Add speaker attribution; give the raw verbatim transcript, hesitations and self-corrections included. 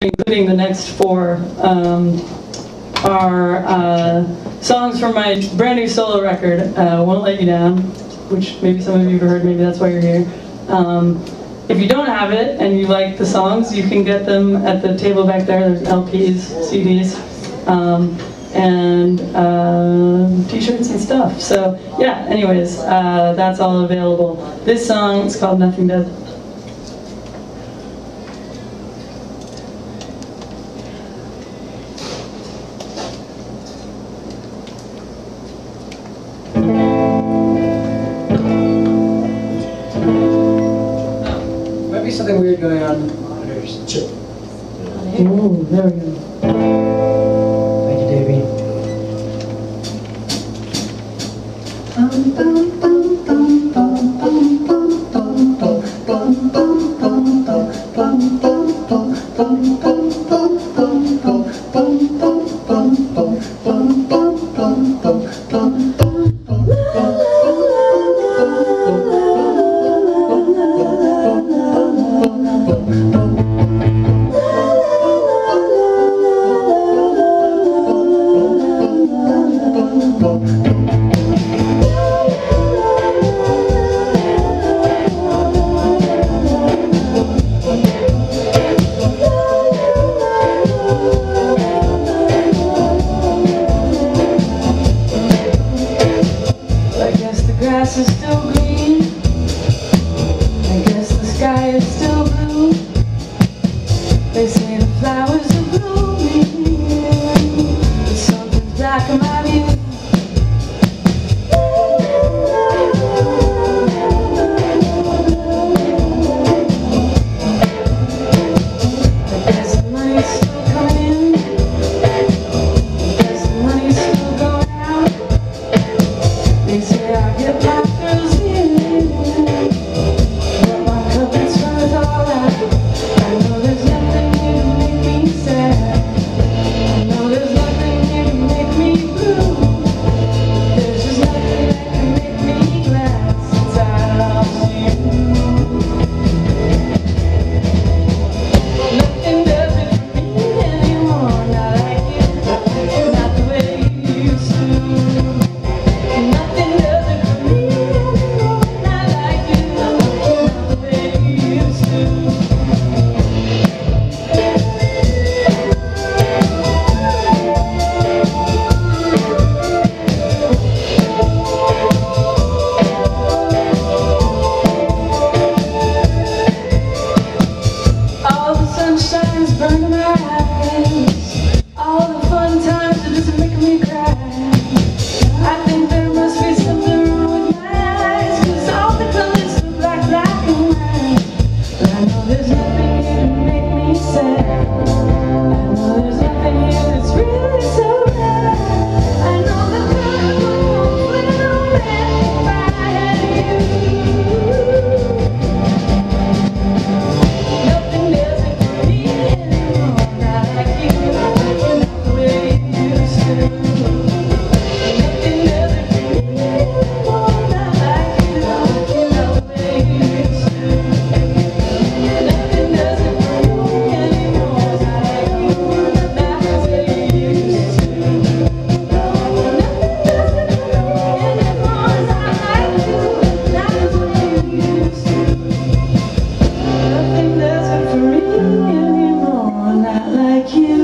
Speaker 1: including the next four, um, are uh, songs from my brand new solo record, uh, Won't Let You Down, which maybe some of you have heard, maybe that's why you're here. Um, if you don't have it and you like the songs, you can get them at the table back there. There's L Ps, C Ds, um, and uh, t-shirts and stuff. So yeah, anyways, uh, that's all available. This song is called Nothing Does.
Speaker 2: Something weird going on. There's chip.
Speaker 1: Oh, there we go.
Speaker 2: Thank you, Davey.
Speaker 1: Is still green. I guess the sky is still blue. They say the flowers are blooming, but something's black in my view. I guess the money's still coming in. I guess the money's still going out. They say I get my burning my eyes. All the fun times are just making me cry. I think there must be something wrong with my eyes, 'cause all the colors are black, black and white. But I know there's nothing here to make me sad. I know there's nothing here that's really so bad. I know the colors won't flip no man if I had you. Nothing does it for me anymore. Like you, not the way it used to. Nothing does it for me anymore. Not like you, not the way it used to. Nothing does it for me anymore. Not like you, not the way it used to. Nothing does it for me anymore. Not like you, not the way it used to. Nothing does it for me anymore. Not like you.